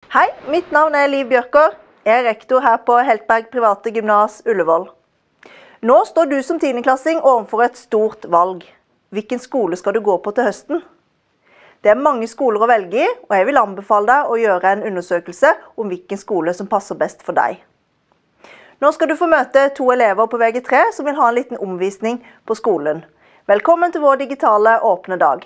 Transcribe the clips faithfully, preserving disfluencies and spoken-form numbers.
Hei, mitt navn er Liv Bjørker. Jeg er rektor her på Heltberg Private Gymnas Ullevål. Nå står du som tiendeklassing overfor et stort valg. Hvilken skole skal du gå på til høsten? Det er mange skoler å velge i, og jeg vil anbefale deg å gjøre en undersøkelse om hvilken skole som passer best for deg. Nå skal du få møte to elever på V G tre som vil ha en liten omvisning på skolen. Velkommen til vår digitale åpne dag.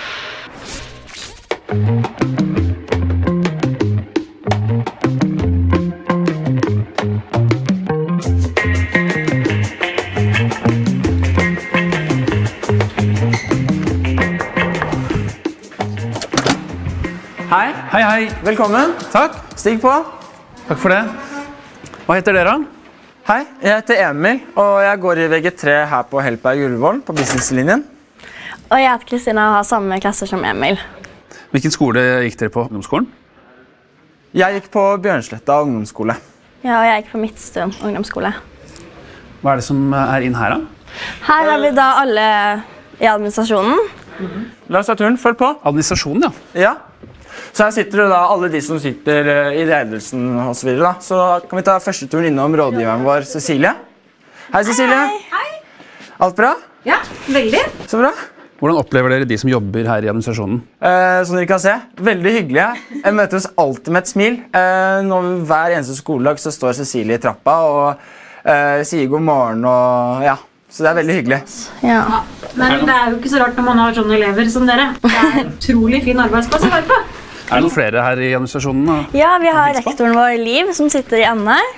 Hei. Hei, hei. Velkommen. Takk. Stig på. Takk for det. Hva heter dere? Hei, jeg heter Emil, og jeg går i V G tre her på Heltberg Ullevål på businesslinjen. Og jeg heter Kristina og har samme klasse som Emil. Hvilken skole gikk dere på ungdomsskolen? Jeg gikk på Bjørnsletta ungdomsskole. Ja, og jeg gikk på Midtstuen ungdomsskole. Hva er det som er inn her, da? Her har vi da alle i administrasjonen. Mm-hmm. La oss ta turen. Følg på. Administrasjonen, ja. Ja. Så her sitter jo da alle de som sitter i ledelsen og så videre da. Så kan vi ta første turen innom rådgiveren vår, Cecilie. Hei, Cecilie. Hei, hei. Alt bra? Ja, veldig. Så bra. Hvordan opplever dere de som jobber her i administrasjonen? Eh, som dere kan se, veldig hyggelige. Jeg møter oss alltid med et smil. Eh, når hver eneste skoledag så står Cecilie i trappa og eh, sier god morgen og ja. Så det er veldig hyggelig. Ja. Ja, men det er jo ikke så rart når man har sånne elever som dere. Det er en utrolig fin arbeidsplass å være på. Er det noen flere her i administrasjonen? Da? Ja, vi har rektoren vår, Liv, som sitter i enden her.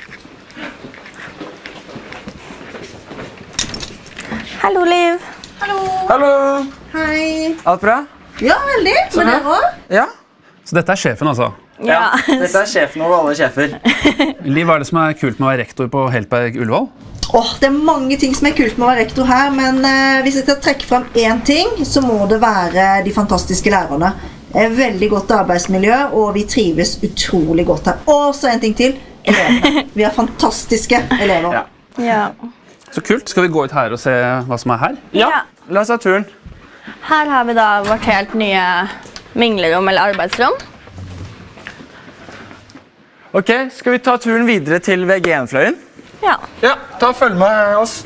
Hallo, Liv. Hallo. Hallo. Hei. Alt bra? Ja, veldig. Med dere også? Ja. Så dette er sjefen, altså? Ja. Dette er sjefen over alle sjefer. Liv, hva er det som er kult med å være rektor på Heltberg Ullevål? Åh, det er mange ting som er kult med å være rektor her, men eh, hvis jeg skal trekke frem én ting, så må det være de fantastiske lærerne. Det er veldig godt arbeidsmiljø, og vi trives utrolig godt her. Og så en ting til, elevene. Vi har fantastiske elever. Ja. Ja. Så kult. Skal vi gå ut her og se hva som er her? Ja, la oss ta turen. Her har vi da vårt helt nye minglerom eller arbeidsrom. Ok, skal vi ta turen videre til V G én-fløyen? Ja. Ja, ta og følg med oss.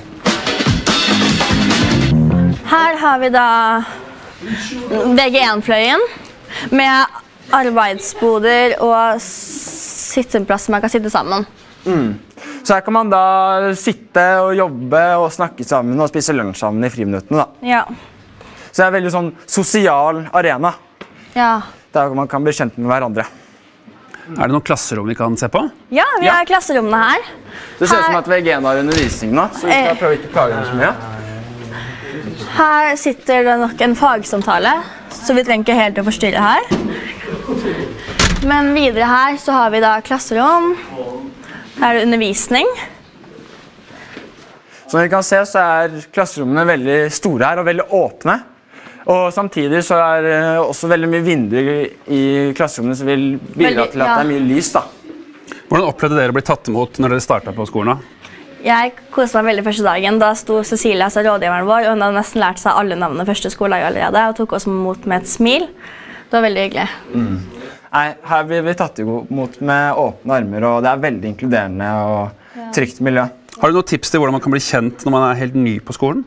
Her har vi da V G én-fløyen med arbeidsboder og sitteplass man kan sitte sammen. Mm. Så her kan man da sitte og jobbe og snakke sammen og spise lunsj sammen i friminuttene da. Ja. Så det er en veldig sånn sosial arena. Ja. Der man kan bli kjent med hverandre. Er det noen klasserom vi kan se på? Ja, vi Ja. har klasserommene her. Det ser ut som Her- at V G én har undervisning nå, så vi skal Eh. prøve ikke å plage dem så mye. Her sitter det nok en fagsamtale, så vi trenger ikke helt å forstyrre her. Men videre her så har vi da klasserom. Her er det undervisning. Som dere kan se så er klasserommene veldig store her og veldig åpne. Og samtidig så er det også veldig mye vinduer i klasserommene som vil bidra Veldig- til at ja. det er mye lys da. Hvordan opplevde dere å bli tatt imot når dere startet på skolen? Da? Jeg koste meg veldig første dagen. Da sto Cecilia, altså rådgiveren vår, og hun hadde nesten lært seg alle navnene første skoledag allerede, og tok oss imot med et smil. Det var veldig hyggelig. Mm. Nei, her blir vi tatt imot med åpne armer, og det er veldig inkluderende og trygt miljø. Har du noen tips til hvordan man kan bli kjent når man er helt ny på skolen?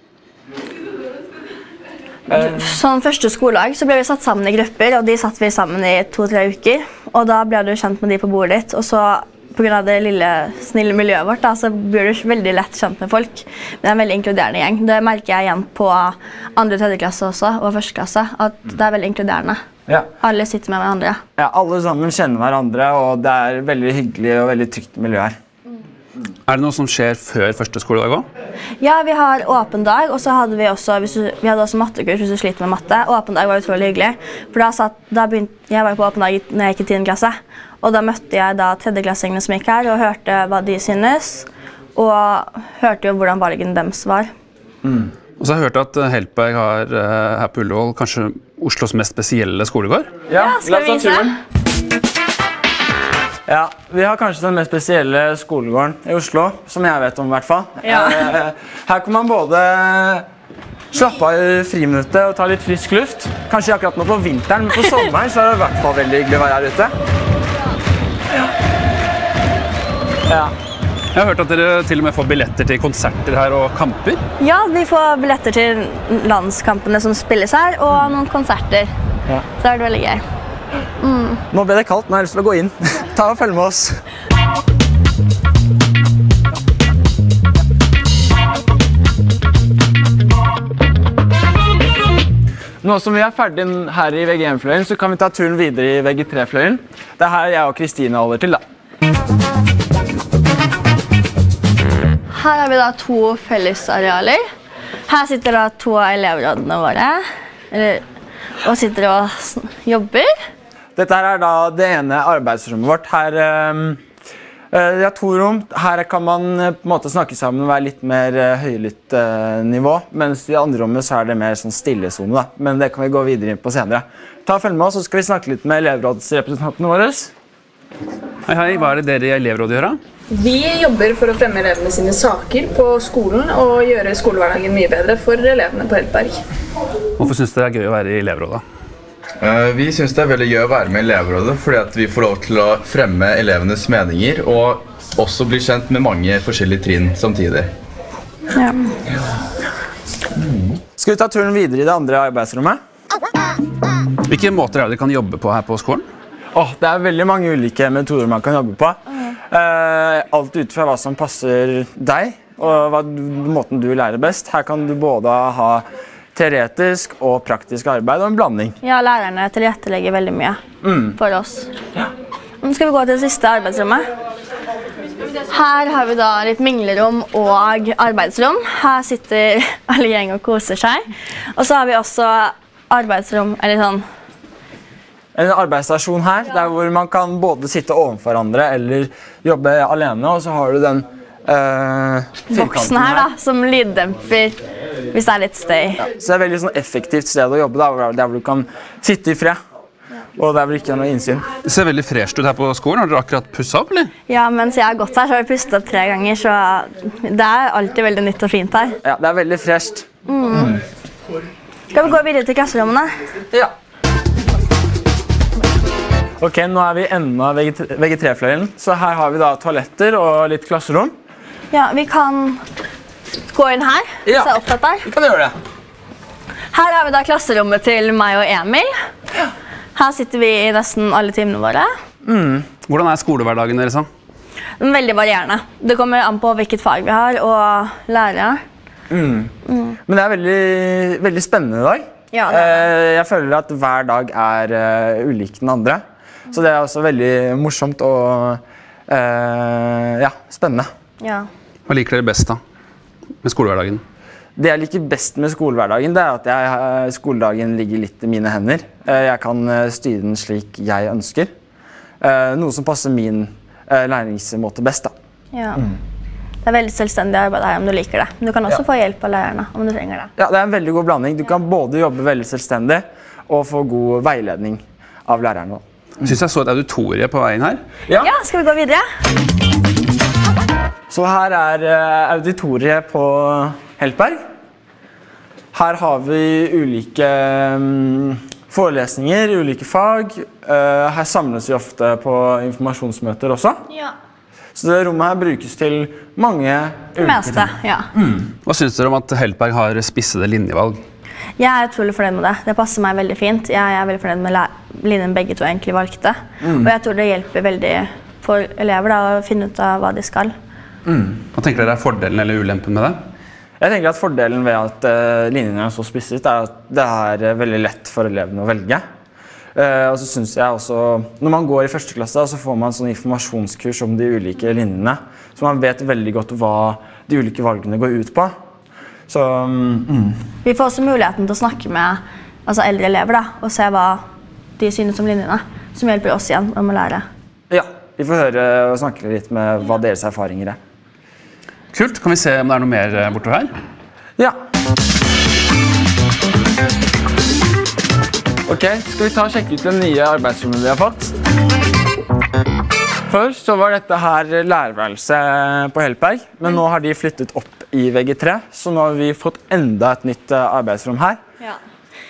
Sånn første skoledag så ble vi satt sammen i grupper, og de satt vi sammen i to-tre uker. Og da ble du kjent med de på bordet ditt, og så på grunn av det lille, snille miljøet vårt, da, så blir du veldig lett kjent med folk. Men det er en veldig inkluderende gjeng. Det merker jeg igjen på andre og tredje klasse også, og første klasse, at det er veldig inkluderende. Ja. Alle sitter med hverandre. Ja, alle sammen kjenner hverandre, og det er veldig hyggelig og veldig trygt miljø her. Er det noe som skjer før første skoledag også? Ja, vi har åpen dag, og så hadde vi også, hvis du, vi hadde også mattekurs hvis du sliter med matte. Åpen dag var utrolig hyggelig, for da satt, da begynte, jeg var på åpen dag når jeg gikk i tiende klasse, og da møtte jeg da tredjeklassingene som gikk her, og hørte hva de synes, og hørte jo hvordan valgen deres var. Mm. Og så har jeg hørt at Heltberg har uh, her på Ullevål kanskje Oslos mest spesielle skolegård. Ja, Ja, skal vi la oss ta vise? turen. Ja, vi har kanskje den mest spesielle skolegården i Oslo, som jeg vet om i hvert fall. Ja. Eh, Her kan man både slappe av i friminuttet og ta litt frisk luft. Kanskje akkurat nå på vinteren, men på sommeren så er det i hvert fall veldig hyggelig å være her ute. Ja. Jeg har hørt at dere til og med får billetter til konserter her og kamper. Ja, vi får billetter til landskampene som spilles her, og noen konserter. Ja. Så er det veldig gøy. Mm. Nå ble det kaldt, nå har jeg lyst til å gå inn. Ta og følg med oss. Nå som vi er ferdig her i V G én-fløyen, så kan vi ta turen videre i V G tre-fløyen. Det er her jeg og Kristine holder til, da. Her har vi da to fellesarealer. Her sitter da to av elevrådene våre, eller, og sitter og jobber. Dette her er da det ene arbeidsrommet vårt. Her um, uh, det er to rom. Her kan man uh, på en måte snakke sammen og være litt mer uh, høylytt uh, nivå, mens i andre rommet så er det mer sånn stillesone, da. Men det kan vi gå videre inn på senere. Ta og følg med oss, så skal vi snakke litt med elevrådsrepresentantene våre. Hei, hei, hva er det dere i elevrådet gjør da? Vi jobber for å fremme elevene sine saker på skolen og gjøre skolehverdagen mye bedre for elevene på Heltberg. Hvorfor synes dere det er gøy å være i elevrådet? Uh, vi synes det er veldig gøy å være med i elevrådet fordi at vi får lov til å fremme elevenes meninger og også bli kjent med mange forskjellige trinn samtidig. Ja. Skal vi ta turen videre i det andre arbeidsrommet? Hvilke måter er det dere kan jobbe på her på skolen? Oh, det er veldig mange ulike metoder man kan jobbe på. Uh, alt ut fra hva som passer deg og hva, måten du lærer best. Her kan du både ha teoretisk og praktisk arbeid og en blanding. Ja, lærerne tilrettelegger veldig mye mm. for oss. Ja. Nå skal vi gå til det siste arbeidsrommet. Her har vi da litt minglerom og arbeidsrom. Her sitter alle gjeng og koser seg. Og så har vi også arbeidsrom, eller sånn, en arbeidsstasjon her, der hvor man kan både sitte overfor hverandre eller jobbe alene, og så har du den uh, boksen her, da, som lyddemper hvis det er litt støy. Ja, så det er veldig sånn effektivt sted å jobbe, da, der hvor du kan sitte i fred, og der hvor det ikke er noe innsyn. Det ser veldig fresht ut her på skolen. Har dere akkurat pusset opp, eller? Ja, mens jeg har gått her, så har vi pustet opp tre ganger, så det er alltid veldig nytt og fint her. Ja, det er veldig fresht. Mm. Mm. Skal vi gå videre til klasserommene? Ja. Ok, nå er vi i enden av V G tre-fløyen, så her har vi da toaletter og litt klasserom. Ja, vi kan gå inn her, ja, så jeg er opptatt der. Vi kan gjøre det. Her har vi da klasserommet til meg og Emil. Ja. Her sitter vi i nesten alle timene våre. Mm. Hvordan er skolehverdagen deres? Den er veldig varierende. Det kommer an på hvilket fag vi har og lærere. Mm. Mm. Men det er veldig, veldig spennende i dag. Ja, det er det. Jeg føler at hver dag er uh, ulik den andre. Så det er også veldig morsomt og uh, ja, spennende. Ja. Hva liker dere best da med skolehverdagen? Det jeg liker best med skolehverdagen, det er at jeg, skoledagen ligger litt i mine hender. Jeg kan styre den slik jeg ønsker. Noe som passer min læringsmåte best, da. Ja. Mm. Det er veldig selvstendig arbeid her om du liker det. Men du kan også ja. få hjelp av lærerne om du trenger det. Ja, det er en veldig god blanding. Du kan både jobbe veldig selvstendig og få god veiledning av lærerne. Jeg synes jeg så et auditorie på veien her. Ja, ja, skal vi gå videre? Så her er auditoriet på Heltberg. Her har vi ulike um, forelesninger, ulike fag. Uh, her samles vi ofte på informasjonsmøter også. Ja. Så det rommet her brukes til mange ulike meste, ja. Mm. Hva synes dere om at Heltberg har spissede linjevalg? Jeg er utrolig fornøyd med det. Det passer meg veldig fint. Jeg er veldig fornøyd med linjen begge to egentlig valgte. Mm. Og jeg tror det hjelper veldig for elever da, å finne ut av hva de skal. Mm. Hva tenker dere er fordelen eller ulempen med det? Jeg tenker at fordelen ved at uh, linjene er så spisset er at det er uh, veldig lett for elevene å velge. Uh, og så synes jeg også, når man går i første klasse, så får man sånn informasjonskurs om de ulike linjene. Så man vet veldig godt hva de ulike valgene går ut på. Så, mm. Vi får også muligheten til å snakke med altså eldre elever da, og se hva de synes om linjene, som hjelper oss igjen om å lære. Ja, vi får høre og snakke litt med hva deres erfaringer er. Kult. Kan vi se om det er noe mer bortover her? Ja. Ok, skal vi ta og sjekke ut den nye arbeidsrommet vi har fått? Først så var dette her lærerværelse på Heltberg, men nå har de flyttet opp i V G tre, så nå har vi fått enda et nytt arbeidsrom her. Ja.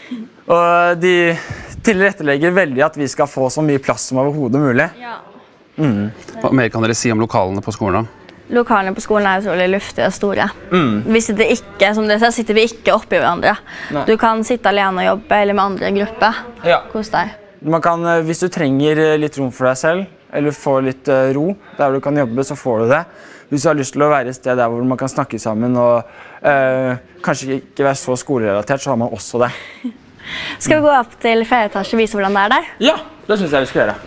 Og de tilrettelegger veldig at vi skal få så mye plass som overhodet mulig. Ja. Mm. Hva mer kan dere si om lokalene på skolen da? Lokalene på skolen er utrolig luftige og store. Mm. Vi sitter ikke, som dere ser, sitter vi ikke oppi hverandre. Nei. Du kan sitte alene og jobbe, eller med andre i gruppe. Ja. Kos deg. Man kan, hvis du trenger litt rom for deg selv, eller får litt uh, ro, der du kan jobbe, så får du det. Hvis du har lyst til å være et sted der hvor man kan snakke sammen, og uh, kanskje ikke være så skolerelatert, så har man også det. Skal vi gå opp til fjerde etasje og vise hvordan det er der? Ja, det synes jeg vi skal gjøre.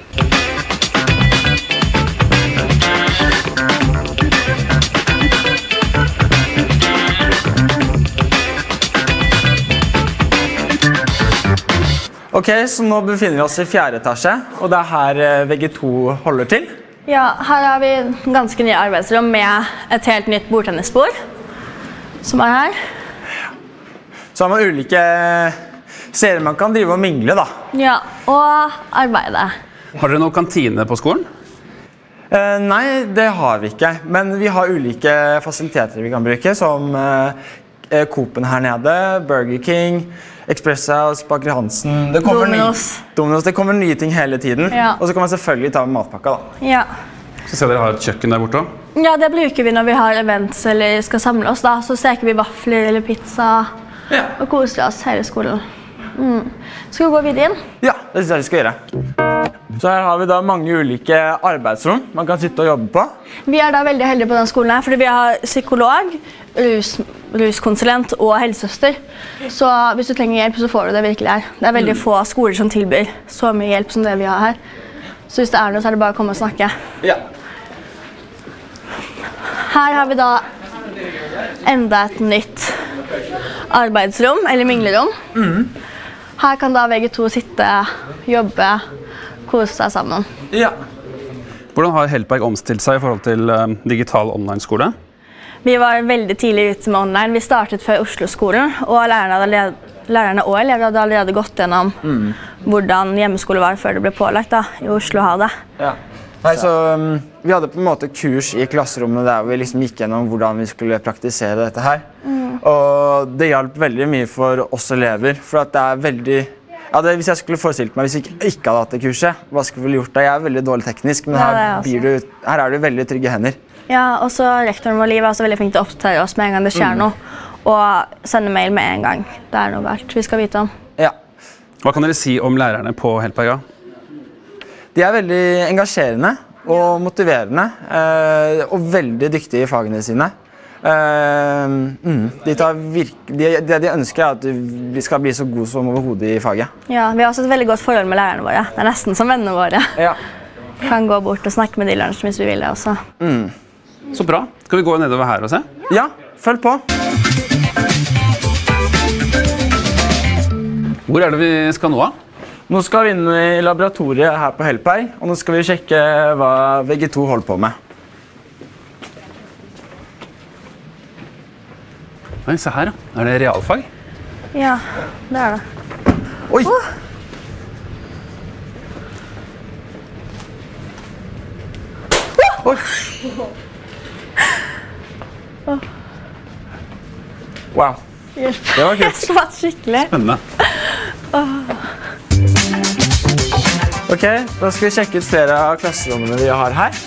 Ok, så nå befinner vi oss i fjerde etasje, og det er her V G to holder til. Ja, her har vi ganske nye arbeidsrom med et helt nytt bordtennisbord, som er her. Så har man ulike serier man kan drive og mingle, da. Ja, og arbeide. Har dere noen kantine på skolen? Eh, nei, det har vi ikke, men vi har ulike fasiliteter vi kan bruke, som eh, Coop-en her nede, Burger King, Express House, Baker Hansen. Det kommer Domino's. Nye, Domino's. Det kommer nye ting hele tiden. Ja. Og så kan man selvfølgelig ta med matpakka, da. Ja. Så ser dere har et kjøkken der borte. Ja, det bruker vi når vi har events eller skal samle oss, da. Så steker vi vafler eller pizza Ja. og koser oss hele skolen. Mm. Skal vi gå videre inn? Ja, det synes jeg vi skal gjøre. Så her har vi da mange ulike arbeidsrom man kan sitte og jobbe på. Vi er da veldig heldige på denne skolen her, fordi vi har psykolog, rus, ruskonsulent og helsesøster. Så hvis du trenger hjelp, så får du det virkelig her. Det er veldig få skoler som tilbyr så mye hjelp som det vi har her. Så hvis det er noe, så er det bare å komme og snakke. Ja. Her har vi da enda et nytt arbeidsrom, eller minglerom. Mm. Her kan da V G to sitte, jobbe, kose seg sammen. Ja. Hvordan har Heltberg omstilt seg i forhold til um, digital online-skole? Vi var veldig tidlig ute med online. Vi startet før Oslo-skolen, og lærerne, allerede, lærerne og elever hadde allerede gått gjennom mm. hvordan hjemmeskole var før det ble pålagt da, i Oslo ha det. Ja. Nei, så, um, vi hadde på en måte kurs i klasserommet der vi liksom gikk gjennom hvordan vi skulle praktisere dette her. Mm. Og det hjalp veldig mye for oss elever, for at det er veldig... Ja, det, hvis jeg skulle forestilt meg, hvis vi ikke, ikke hadde hatt det kurset, hva skulle vi gjort da? Jeg er veldig dårlig teknisk, men her, ja, blir du, her er du veldig trygge hender. Ja, og så rektoren vår Liv er også veldig flink til å oppdatere oss med en gang det skjer mm. noe, og sende mail med en gang det er noe galt vi skal vite om. Ja. Hva kan dere si om lærerne på Heltberg? De er veldig engasjerende og motiverende, eh, og veldig dyktige i fagene sine. Uh, mm, de tar virke, de, det de ønsker er at vi skal bli så gode som overhodet i faget. Ja, vi har også et veldig godt forhold med lærerne våre. Det er nesten som vennene våre. Ja. Kan gå bort og snakke med de lunsj hvis vi vil det også. Mm. Så bra. Skal vi gå nedover her og se? Ja, følg på. Hvor er det vi skal nå? Nå skal vi inn i laboratoriet her på Heltberg, og nå skal vi sjekke hva V G to holder på med. Oi, se her, er det realfag? Ja, det er det. Oi! Oh. Oi! Wow. Hjelp. Det var kult. Jeg skvatt skikkelig. Spennende. Oh. Ok, da skal vi sjekke ut flere av klasserommene vi har her.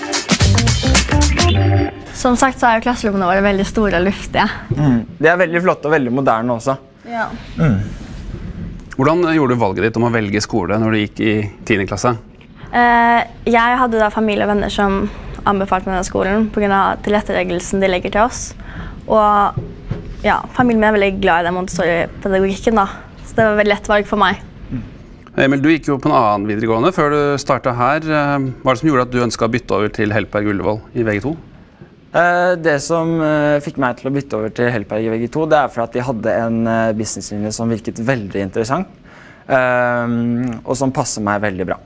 Som sagt så er jo klasserommene våre veldig store og luftige. Mm. De er veldig flotte og veldig moderne også. Ja. Mm. Hvordan gjorde du valget ditt om å velge skole når du gikk i tiende klasse? Eh, jeg hadde da familie og venner som anbefalte meg denne skolen på grunn av tilretteleggelsen de legger til oss. Og ja, familien min er veldig glad i den Montessori-pedagogikken da. Så det var et veldig lett valg for meg. Emil, du gikk jo på en annen videregående før du startet her. Hva er det som gjorde at du ønsket å bytte over til Heltberg Ullevål i V G to? Det som fikk meg til å bytte over til Heltberg i V G to, det er for at de hadde en businesslinje som virket veldig interessant, og som passer meg veldig bra.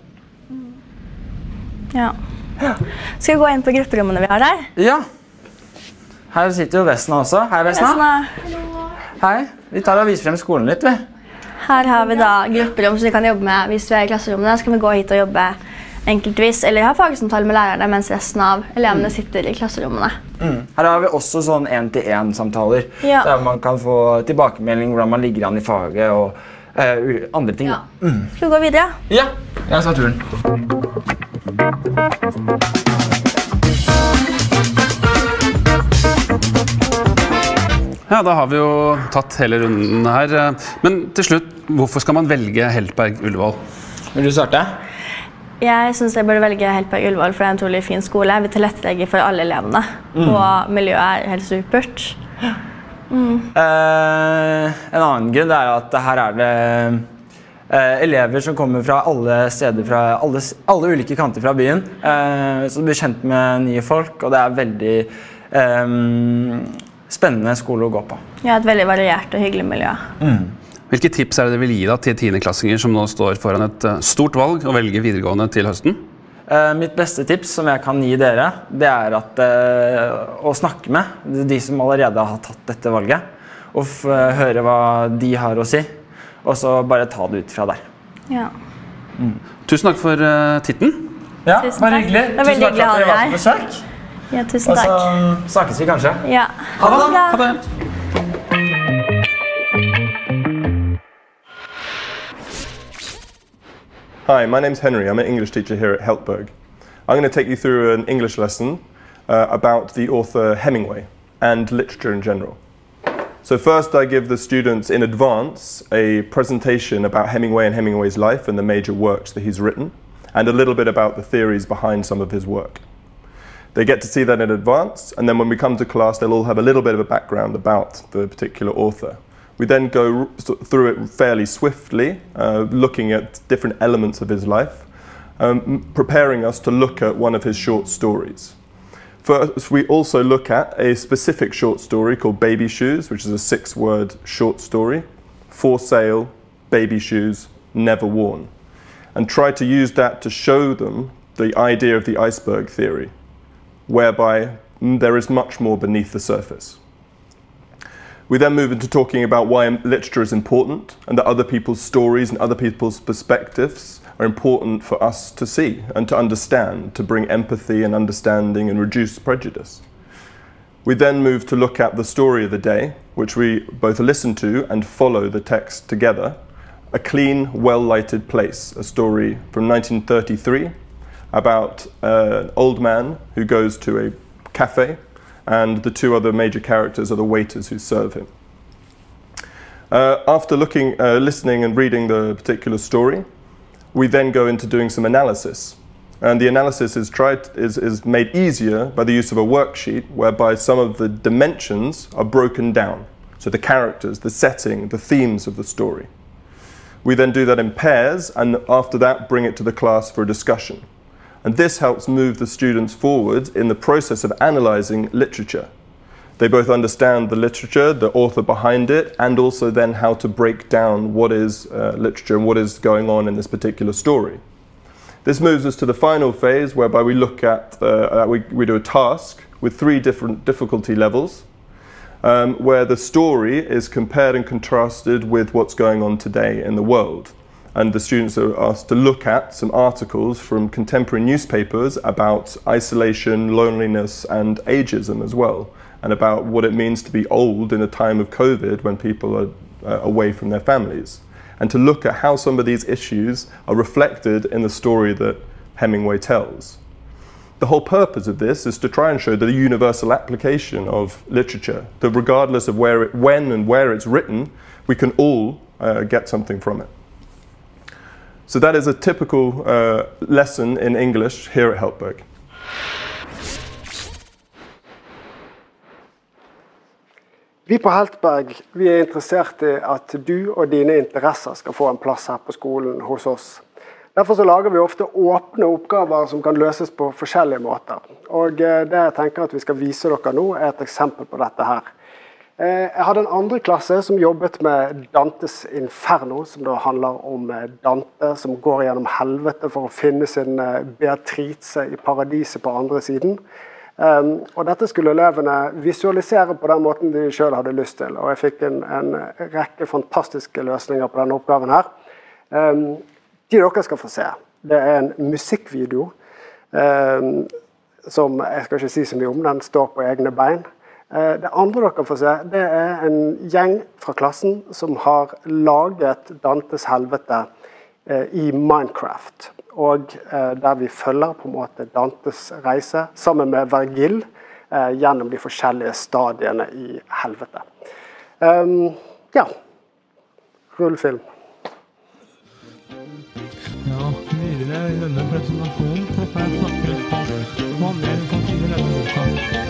Ja. Skal vi gå inn på grupperommene vi har der? Ja. Her sitter jo Vesna også. Hei, Vesna. Vesna. Hei. Vi tar og viser frem skolen litt, vi. Her har vi da grupperom som vi kan jobbe med hvis vi er i klasserommene. Så kan vi gå hit og jobbe enkeltvis, eller ha fagsamtale med lærerne mens resten av elevene sitter i klasserommene. Mm. Her har vi også sånn en-til-en-samtaler, ja. Der man kan få tilbakemelding hvordan man ligger an i faget og uh, andre ting. Ja. Mm. Skal vi gå videre? Ja, jeg skal ha turen. Ja, da har vi jo tatt hele runden her. Men til slutt, hvorfor skal man velge Heltberg Ullevål? Vil du starte? Jeg synes jeg burde velge Heltberg Ullevål, for det er en utrolig fin skole. Jeg vil tilrettelegge for alle elevene, mm. og miljøet er helt supert. Mm. Eh, en annen grunn er at her er det eh, elever som kommer fra alle steder, fra alle, alle ulike kanter fra byen. Eh, så du blir kjent med nye folk, og det er veldig eh, spennende skole å gå på. Ja, et veldig variert og hyggelig miljø. Mm. Hvilke tips er det du vil gi da til tiendeklassinger som nå står foran et stort valg og velger videregående til høsten? Uh, mitt beste tips som jeg kan gi dere, det er at, uh, å snakke med de som allerede har tatt dette valget, og f høre hva de har å si, og så bare ta det ut fra der. Ja. Mm. Tusen takk for uh, titten. Ja, bare hyggelig. Det var veldig hyggelig å ha deg her. Besøk. Ja, tusen takk. Og så snakkes vi kanskje. Ja. Ha det. Ha det. Hi, my name's Henry. I'm an English teacher here at Heltberg. I'm going to take you through an English lesson uh, about the author Hemingway and literature in general. So first I give the students in advance a presentation about Hemingway and Hemingway's life and the major works that he's written, and a little bit about the theories behind some of his work. They get to see that in advance, and then when we come to class they'll all have a little bit of a background about the particular author. We then go through it fairly swiftly, uh, looking at different elements of his life, um, preparing us to look at one of his short stories. First, we also look at a specific short story called Baby Shoes, which is a six-word short story, for sale, baby shoes, never worn, and try to use that to show them the idea of the iceberg theory, whereby there is much more beneath the surface. We then move into talking about why literature is important and that other people's stories and other people's perspectives are important for us to see and to understand, to bring empathy and understanding and reduce prejudice. We then move to look at the story of the day, which we both listen to and follow the text together. A Clean, Well-Lighted Place, a story from nineteen thirty-three about uh, an old man who goes to a cafe, and the two other major characters are the waiters who serve him. Uh, after looking, uh, listening and reading the particular story, we then go into doing some analysis. And the analysis is, tried, is, is made easier by the use of a worksheet whereby some of the dimensions are broken down. So the characters, the setting, the themes of the story. We then do that in pairs, and after that bring it to the class for a discussion. And this helps move the students forward in the process of analysing literature. They both understand the literature, the author behind it, and also then how to break down what is uh, literature and what is going on in this particular story. This moves us to the final phase, whereby we look at, uh, we, we do a task with three different difficulty levels, um, where the story is compared and contrasted with what's going on today in the world. And the students are asked to look at some articles from contemporary newspapers about isolation, loneliness, and ageism as well, and about what it means to be old in a time of COVID when people are uh, away from their families, and to look at how some of these issues are reflected in the story that Hemingway tells. The whole purpose of this is to try and show the universal application of literature, that regardless of where it, when and where it's written, we can all uh, get something from it. So that is a typical uh, lesson in English here at Heltberg. Vi på Heltberg vi er interessert i at du og dine interesser skal få en plass her på skolen hos oss. Derfor så lager vi ofte åpne oppgaver som kan løses på forskjellige måter. Og det jeg tenker at vi skal vise dere nå er et eksempel på dette her. Jeg hadde en andre klasse som jobbet med Dantes Inferno, som da handler om Dante som går gjennom helvete for å finne sin Beatrice i paradiset på andre siden. Um, og dette skulle elevene visualisere på den måten de selv hadde lyst til, og jeg fikk en, en rekke fantastiske løsninger på denne oppgaven her. Um, de dere skal få se, det er en musikkvideo, um, som jeg skal ikke si så mye om, den står på egne bein. Uh, det andre dere får se, det er en gjeng fra klassen som har laget Dantes helvete uh, i Minecraft. og der vi følger på en måte Dantes reise sammen med Vergil gjennom de forskjellige stadiene i helvete. Um, ja, rullefilm. Ja, videre i denne presentasjonen så får jeg snakke litt på hva mer kan finne denne boka.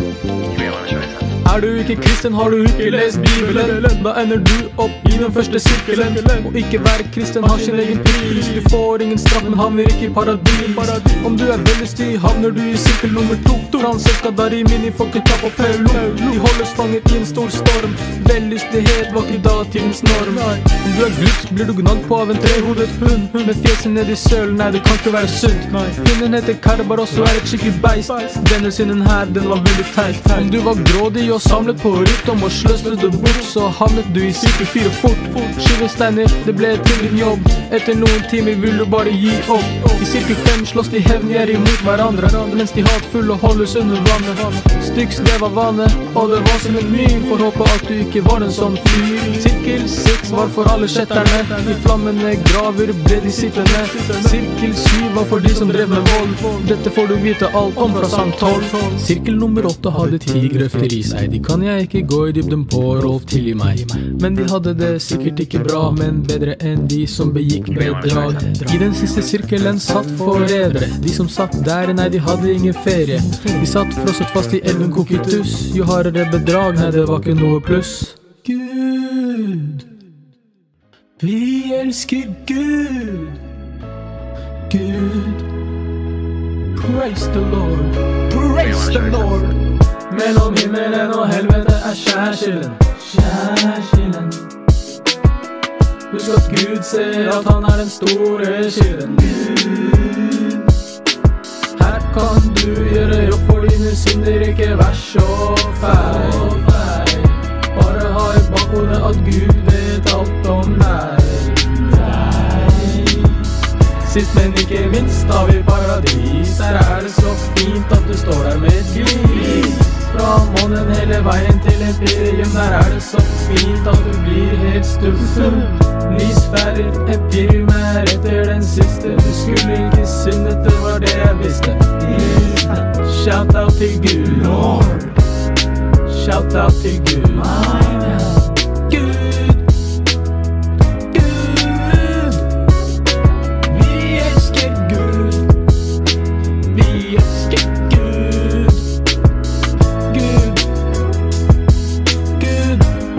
Er du ikke kristen, har du ikke lest Bibelen. Da ender du opp i den første sirkelen. Og ikke være kristen har sin egen pris. Du får ingen straff, men havner ikke i paradis. Om du er veldig sty, havner du i sirkel nummer to. Fransesca Darimini, folket tar på Paulo. De holdes fanget i en stor storm. Vellystighet var ikke datidens norm. Om du er glupsk, blir du gnagd på av en trehodet hund. Med fjeset ned i sølen, nei, det kan ikke være sunt. Hunden heter Kerberos og er et skikkelig beist. Denne synden her, den var veldig teit. Om du var grådig og samlet på rykdom og sløste det bort, så havnet du i sirkel fire fort. Skivesteiner, det ble til din jobb. Etter noen timer vil du bare gi opp. I sirkel fem slåss de hevngjær imot hverandre, mens de hatfulle holdes under vannet. Styks, det var vane, og det var som en myr. Får håpe at du ikke var en sånn fyr. Sirkel seks var for alle kjetterne. I flammende graver ble de sittende. Sirkel syv var for de som drev med vold. Dette får du vite alt om fra sang tolv. Sirkel nummer åtte hadde ti grøfter i seg. De kan jeg ikke gå i dybden på, Rolf tilgi meg. Men de hadde det sikkert ikke bra, men bedre enn de som begikk bedrag. I den siste sirkelen satt forrædere. De som satt der, nei, de hadde ingen ferie. De satt frosset fast i elven Kokitus. Jo hardere bedrag, nei, det var ikke noe pluss. Gud, vi elsker Gud. Gud, praise the Lord, praise the Lord. Mellom himmelen og helvete er skjærskillen, skjærskillen. Husk at Gud ser at han er den store kilden. Gud, her kan du gjøre opp for dine synder, ikke vær så feil. Bare ha i bakhodet at Gud vet alt om deg. Sist, men ikke minst har vi paradis. Her er det så fint at du står der med et glis. Fra månen hele veien til Empirium, der er det så fint at du blir helt stuffen. Lysfærer, Empirium er etter den siste. Du skulle ikke syndet, det var det jeg visste. Shout out til Gud, Lord. Shout out til Gud, my man. Gud, Gud. Vi elsker Gud. Vi elsker Gud. Gud, Gud.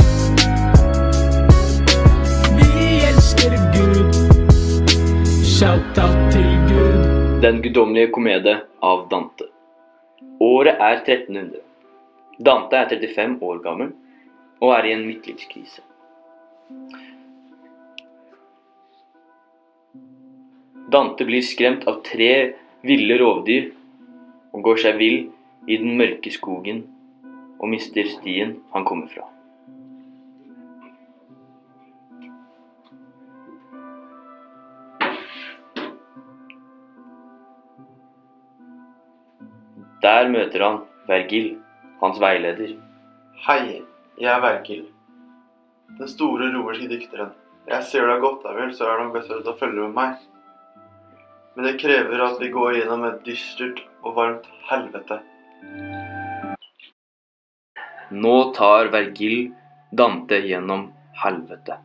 Vi elsker Gud. Shout out til Gud. Den guddommelige komedie av Dante. Året er tretten hundre. Dante er trettifem år gammel og er i en midtlivskrise. Dante blir skremt av tre ville rovdyr og går seg vill i den mørke skogen og mister stien han kommer fra. Der møter han Vergil, hans veileder. Hei, jeg er Vergil. Den store romerske dikteren. Jeg ser deg godt av vel, så er det best å følge med meg. Men det krever at vi går gjennom et dystert og varmt helvete. Nå tar Vergil Dante gjennom helvete.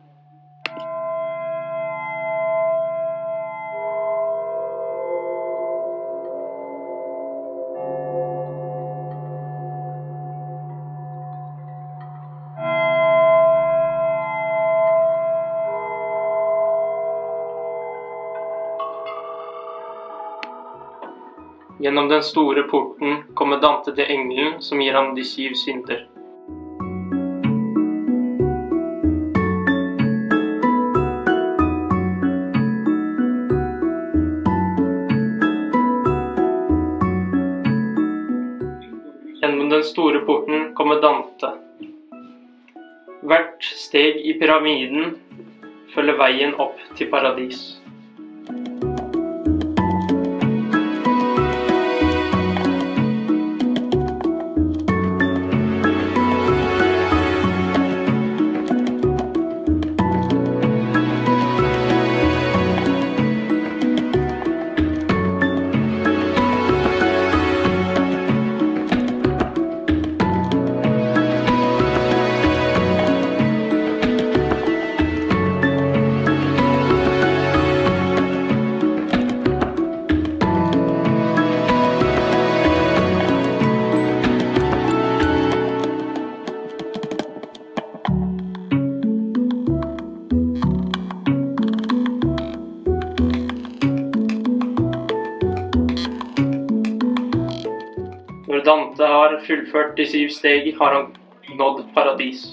Gjennom den store porten kommer Dante til engelen som gir ham de syv synder. Gjennom den store porten kommer Dante. Hvert steg i pyramiden følger veien opp til paradis. Dante har fullført de syv steg, har han nådd paradis.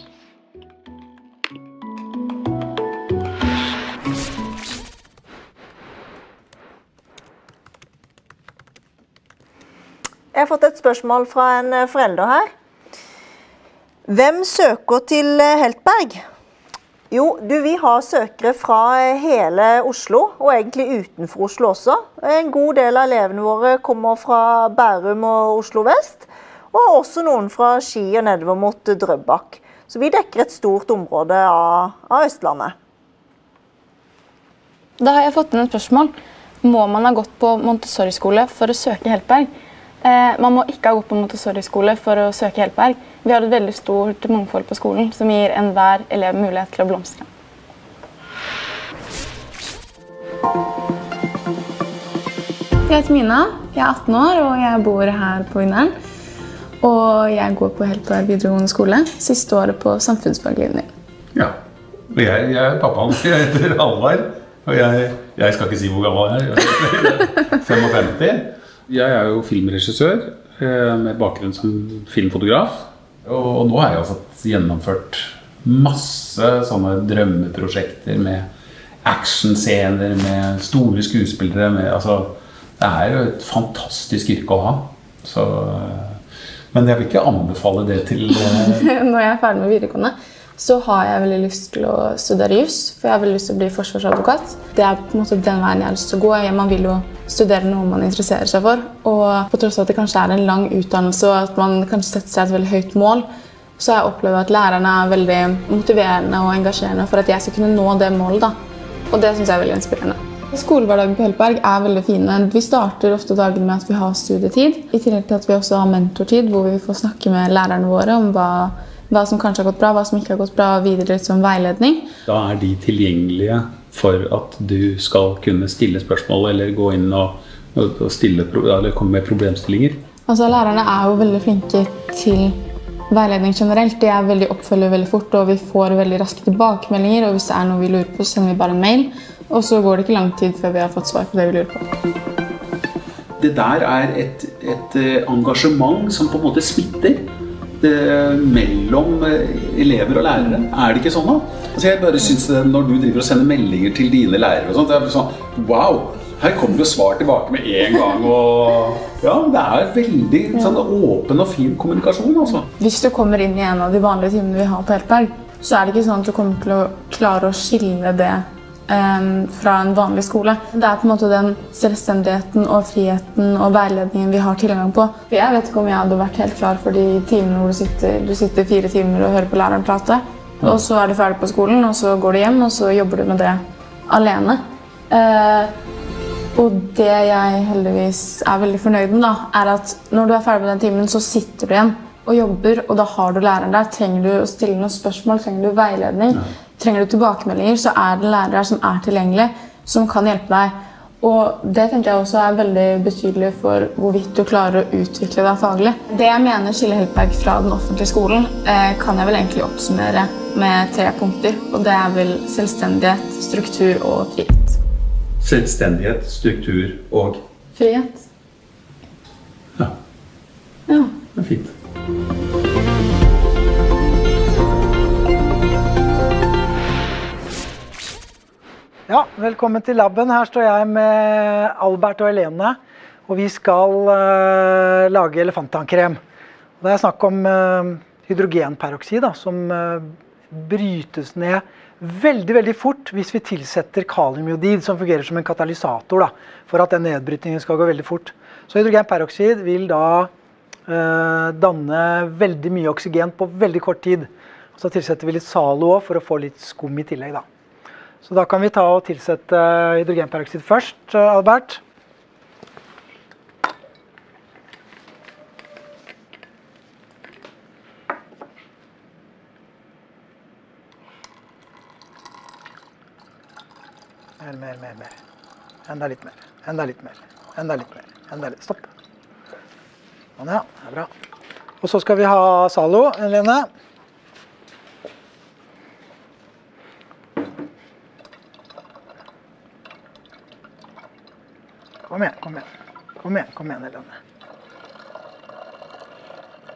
Jeg har fått et spørsmål fra en forelder her. Hvem søker til Heltberg? Jo, du, vi har søkere fra hele Oslo, og egentlig utenfor Oslo også. En god del av elevene våre kommer fra Bærum og Oslo Vest, og også noen fra Ski og nedover mot Drøbak. Så vi dekker et stort område av, av Østlandet. Da har jeg fått inn et spørsmål. Må man ha gått på Montessori-skole for å søke Heltberg? Eh, man må ikke ha gått på Montessori-skole for å søke Heltberg. Vi har et veldig stort mangfold på skolen som gir enhver elev mulighet til å blomstre. Jeg heter Mina, jeg er atten år og jeg bor her på Vinneren. Og jeg går på Heltberg videregående skole, siste året på samfunnsfaglinjen. Ja, og jeg, jeg er pappaen, jeg heter Halvard, og jeg, jeg skal ikke si hvor gammel jeg er, jeg er femogfemti. Jeg er jo filmregissør med bakgrunn som filmfotograf. Og nå har jeg fått gjennomført masse sånne drømmeprosjekter med actionscener, med store skuespillere. Med, altså, det er jo et fantastisk yrke å ha. Så, men jeg vil ikke anbefale det til... Når jeg er ferdig med videregående, så har jeg veldig lyst til å studere jus, for jeg har veldig lyst til å bli forsvarsadvokat. Det er på en måte den veien jeg har lyst til å gå. Man vil jo studere noe man interesserer seg for, og på tross av at det kanskje er en lang utdannelse, og at man kanskje setter seg et veldig høyt mål, så har jeg opplevd at lærerne er veldig motiverende og engasjerende for at jeg skal kunne nå det målet, da. Og det synes jeg er veldig inspirerende. Skolehverdagen på Heltberg er veldig fine. Vi starter ofte dagen med at vi har studietid, i tillegg til at vi også har mentortid, hvor vi får snakke med lærerne våre om hva hva som kanskje har gått bra, hva som ikke har gått bra, og videre som veiledning. Da er de tilgjengelige for at du skal kunne stille spørsmål eller gå inn og, og stille, eller komme med problemstillinger. Altså, lærerne er jo veldig flinke til veiledning generelt. De er veldig oppfølger veldig fort, og vi får veldig raske tilbakemeldinger, og hvis det er noe vi lurer på, så sender vi bare en mail, og så går det ikke lang tid før vi har fått svar på det vi lurer på. Det der er et, et engasjement som på en måte smitter. Det, mellom elever og lærere. Er det ikke sånn da? Altså jeg bare synes det, når du driver og sender meldinger til dine lærere og sånt, det er sånn, wow, her kommer det svar tilbake med en gang, og ja, det er veldig sånn, åpen og fin kommunikasjon, altså. Hvis du kommer inn i en av de vanlige timene vi har på Heltberg, så er det ikke sånn at du kommer til å klare å skille det um, fra en vanlig skole. Det er på en måte den selvstendigheten og friheten og veiledningen vi har tilgang på. Jeg vet ikke om jeg hadde vært helt klar for de timene hvor du sitter, du sitter fire timer og hører på læreren prate, ja. Og så er du ferdig på skolen, og så går du hjem, og så jobber du med det alene. Uh, og det jeg heldigvis er veldig fornøyd med da, er at når du er ferdig med den timen, så sitter du igjen og jobber, og da har du læreren der. Trenger du å stille noen spørsmål, trenger du veiledning, ja. Trenger du tilbakemeldinger, så er det lærere som er tilgjengelige, som kan hjelpe deg. Og det tenker jeg også er veldig betydelig for hvorvidt du klarer å utvikle deg faglig. Det jeg mener skiller Heltberg fra den offentlige skolen, eh, kan jeg vel egentlig oppsummere med tre punkter. Og det er vel selvstendighet, struktur og frihet. Selvstendighet, struktur og... Frihet. Ja. Ja. Det er fint. Ja, velkommen til laben. Her står jeg med Albert og Helene, og vi skal uh, lage elefanttankrem. Det er snakk om uh, hydrogenperoksid, da, som uh, brytes ned veldig, veldig fort hvis vi tilsetter kaliumjodid, som fungerer som en katalysator, da, for at den nedbrytningen skal gå veldig fort. Så hydrogenperoksid vil da uh, danne veldig mye oksygen på veldig kort tid. Og så tilsetter vi litt salo også for å få litt skum i tillegg, da. Så da kan vi ta og tilsette hydrogenperoksid først, Albert. Mer, mer, mer, mer. Enda litt mer, enda litt mer, enda litt mer, enda litt. Stopp. Sånn ja, det er bra. Og så skal vi ha salo, Helene. Kom igjen, kom igjen. Kom igjen, kom igjen, Helene.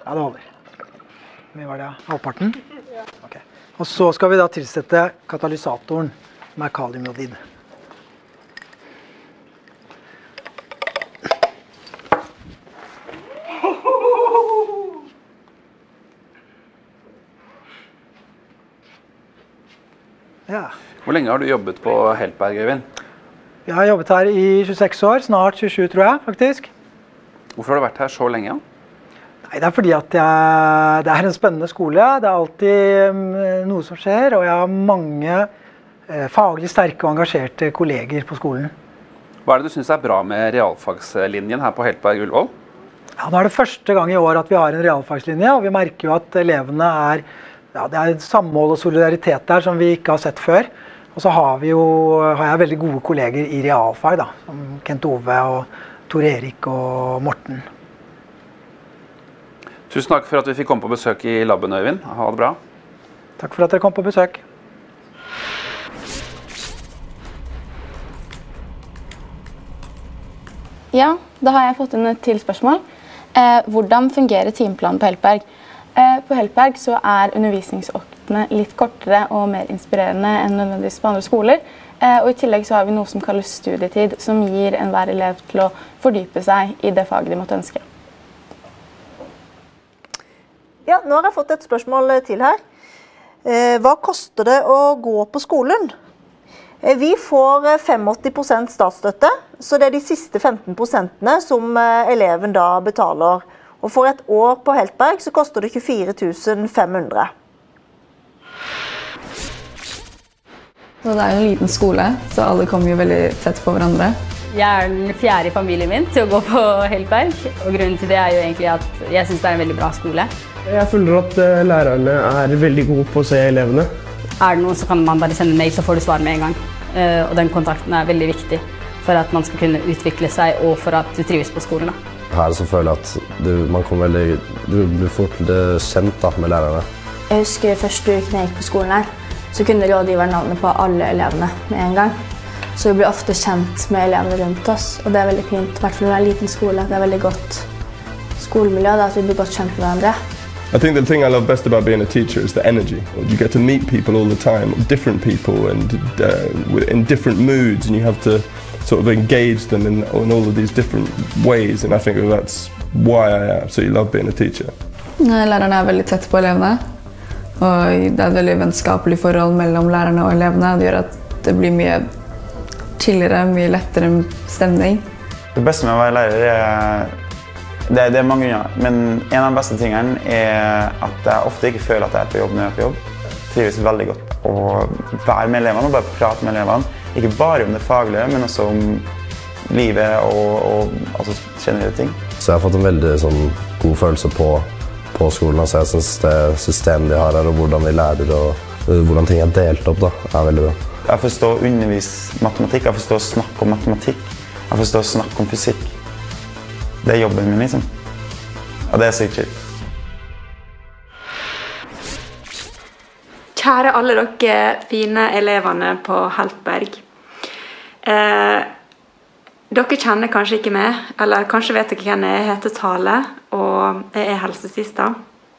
Ja, det holder. Hvor mye var det? Halvparten? Ok. Og så skal vi da tilsette katalysatoren, som er kaliumjodid. Ja. Hvor lenge har du jobbet på Heltberg, Øyvind? Jeg har jobbet her i tjueseks år, snart tjuesju tror jeg, faktisk. Hvorfor har du vært her så lenge? Nei, det er fordi at jeg, det er en spennende skole. Det er alltid um, noe som skjer, og jeg har mange eh, faglig sterke og engasjerte kolleger på skolen. Hva er det du synes er bra med realfagslinjen her på Heltberg Ullevål? Ja, nå er det første gang i år at vi har en realfagslinje, og vi merker jo at elevene er, ja, det er samhold og solidaritet der som vi ikke har sett før. Og så har, vi jo, har jeg veldig gode kolleger i realfag, da, som Kent Ove og Tor Erik og Morten. Tusen takk for at vi fikk komme på besøk i labben, Øyvind. Ha det bra. Takk for at dere kom på besøk. Ja, da har jeg fått inn et til spørsmål. Eh, hvordan fungerer timeplanen på Heltberg? Eh, på Heltberg så er undervisningsoktene litt kortere og mer inspirerende enn nødvendigvis på andre skoler. Eh, og i tillegg så har vi noe som kalles studietid, som gir enhver elev til å fordype seg i det faget de måtte ønske. Ja, nå har jeg fått et spørsmål til her. Eh, hva koster det å gå på skolen? Eh, vi får åttifem prosent statsstøtte, så det er de siste femten prosentene som eh, eleven da betaler. Og for et år på Heltberg så koster det tjuefire tusen fem hundre. Så det er jo en liten skole, så alle kommer jo veldig tett på hverandre. Jeg er den fjerde i familien min til å gå på Heltberg, og grunnen til det er jo egentlig at jeg synes det er en veldig bra skole. Jeg føler at lærerne er veldig gode på å se elevene. Er det noe, så kan man bare sende mail, så får du svar med en gang. Og den kontakten er veldig viktig for at man skal kunne utvikle seg, og for at du trives på skolen. Her så føler jeg at du, man kommer veldig, du blir fort kjent da, med lærerne. Jeg husker første uken jeg gikk på skolen her, så kunne rådgiveren navnet på alle elevene med en gang. Så vi blir ofte kjent med elevene rundt oss, og det er veldig fint. I hvert fall når det er en liten skole, det er veldig godt skolemiljø, da, at vi blir godt kjent med hverandre. I think the thing I love best about being a teacher is the energy. You get to meet people all the time, different people and uh, in different moods, and you have to sort of engage them in, in all of these different ways, and I think that's why I absolutely love being a teacher. Lærerne er veldig tett på elevene, og det er et veldig vennskapelig forhold mellom lærerne og elevene. Det gjør at det blir mye chillere, mye lettere stemning. Det beste med å være lærer er, det, det er mange grunner, men en av de beste tingene er at jeg ofte ikke føler at jeg er på jobb når jeg er på jobb. Jeg trives veldig godt å være med elevene og bare prate med elevene. Ikke bare om det faglige, men også om livet og, og altså, generelle ting. Så jeg har fått en veldig sånn, god følelse på, på skolen. Altså, jeg synes det systemet de har her, og hvordan de lærer, og hvordan ting er delt opp, da, er veldig bra. Jeg forstår å undervise matematikk, jeg forstår å snakke om matematikk, jeg forstår å snakke om fysikk. Det er jobben min, liksom. Og det er sykt chill. Kjære alle dere fine elevene på Heltberg. Eh, dere kjenner kanskje ikke meg, eller kanskje vet dere hvem jeg heter Tale, og jeg er helsesøster.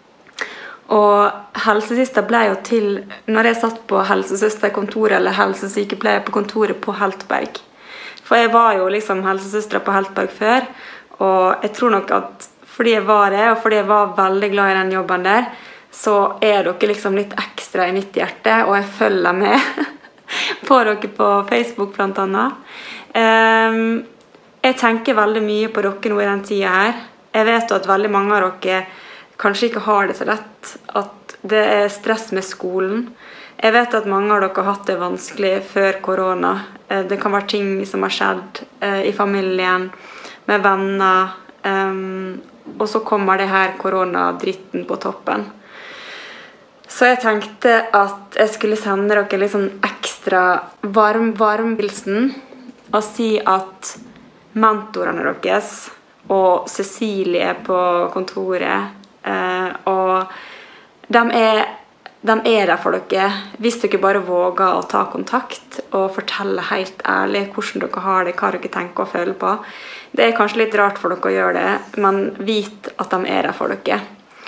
Og helsesøster ble jo til når jeg satt på helsesøsterkontoret, eller helsesykepleier på kontoret på Heltberg. For jeg var jo liksom helsesøster på Heltberg før, og jeg tror nok at fordi jeg var det, og fordi jeg var veldig glad i den jobben der, så er dere liksom litt ekstra i mitt hjerte, og jeg følger med på dere på Facebook blant annet. Um, jeg tenker veldig mye på dere nå i den tiden her. Jeg vet at veldig mange av dere kanskje ikke har det så lett, at det er stress med skolen. Jeg vet at mange av dere har hatt det vanskelig før korona. Det kan være ting som har skjedd i familien, med venner, um, og så kommer det her koronadritten på toppen. Så jeg tenkte at jeg skulle sende dere litt sånn ekstra varm, varm hilsen og si at mentorene deres og Cecilie på kontoret, eh, og de er, de er der for dere hvis dere bare våger å ta kontakt og fortelle helt ærlig hvordan dere har det, hva dere tenker og føler på. Det er kanskje litt rart for dere å gjøre det, men vit at de er der for dere.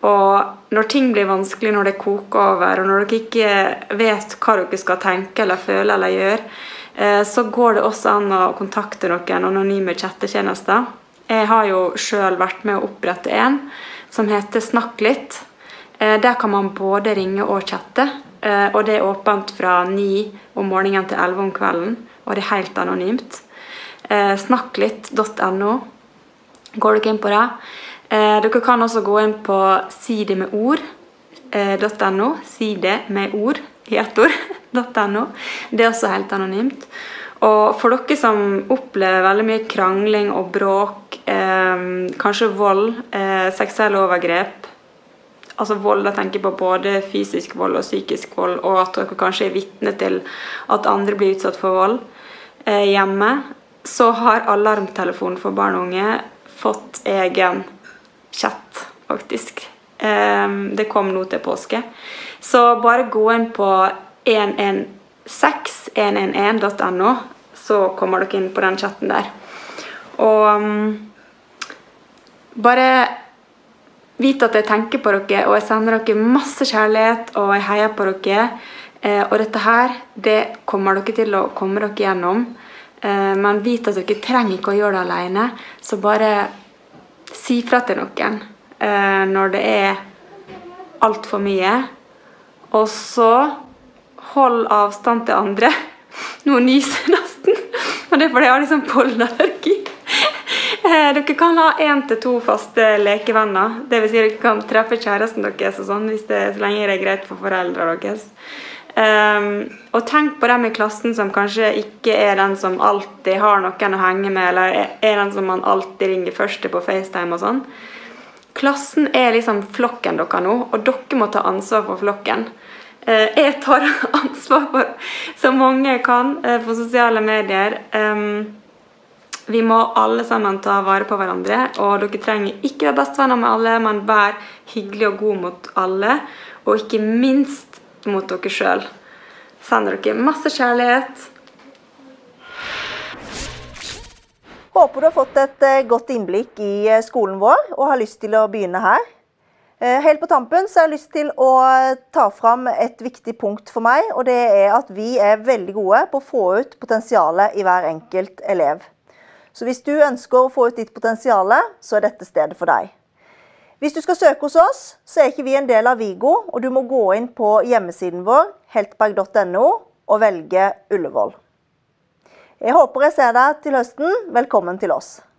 Og når ting blir vanskelig, når det koker over, og når dere ikke vet hva dere skal tenke eller føle eller gjøre, eh, så går det også an å kontakte noen anonyme chattetjenester. Jeg har jo selv vært med å opprette en som heter Snakk litt. Eh, der kan man både ringe og chatte, eh, og det er åpent fra ni om morgenen til elleve om kvelden, og det er helt anonymt. Eh, snakklitt punktum no. Går dere inn på det? Eh, dere kan også gå inn på side med ord punktum no. Side med ord i ett ord punktum no. Det er også helt anonymt. Og for dere som opplever veldig mye krangling og bråk, eh, kanskje vold, eh, seksuelle overgrep, altså vold, jeg tenker på både fysisk vold og psykisk vold, og at dere kanskje er vitne til at andre blir utsatt for vold eh, hjemme, så har Alarmtelefonen for barn og unge fått egen chat, faktisk. Eh, det kom nå til påske. Så bare gå inn på en en seks en en en punktum no, så kommer dere inn på den chatten der. Og um, bare vite at jeg tenker på dere, og jeg sender dere masse kjærlighet, og jeg heier på dere. Eh, og dette her, det kommer dere til å komme dere gjennom. Eh, men vite at dere trenger ikke å gjøre det alene, så bare si fra til noen eh, når det er alt for mye. Og så hold avstand til andre. Nå nyser jeg nesten, og det er fordi jeg har liksom pollenallergi. Dere kan ha en til to faste lekevenner. Det vil si dere kan treffe kjæresten deres og sånn, hvis det så lenge det er greit for foreldre deres. Um, og tenk på dem i klassen som kanskje ikke er den som alltid har noen å henge med, eller er den som man alltid ringer først på FaceTime og sånn. Klassen er liksom flokken dere nå, og dere må ta ansvar for flokken. Uh, jeg tar ansvar for så mange jeg kan uh, på sosiale medier. Um, Vi må alle sammen ta vare på hverandre, og dere trenger ikke være bestevenner med alle, men vær hyggelig og god mot alle, og ikke minst mot dere selv. Sender dere masse kjærlighet. Håper du har fått et godt innblikk i skolen vår, og har lyst til å begynne her. Helt på tampen så har jeg lyst til å ta fram et viktig punkt for meg, og det er at vi er veldig gode på å få ut potensialet i hver enkelt elev. Så hvis du ønsker å få ut ditt potensiale, så er dette stedet for deg. Hvis du skal søke hos oss, så er ikke vi en del av Vigo, og du må gå inn på hjemmesiden vår, heltberg punktum no, og velge Ullevål. Jeg håper jeg ser deg til høsten. Velkommen til oss.